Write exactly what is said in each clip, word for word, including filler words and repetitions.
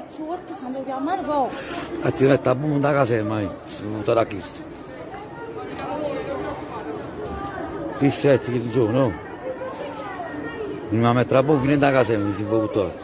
e ciurti se ne chiamare poco. A ti mette a buon da caserma, sono venuto da Cristo. I sette il giorno, mi va a mettere a buon fine da caserma, mi si può buttare.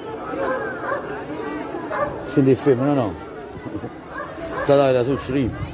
Senti il femmina no? Dai dai, sul scritto.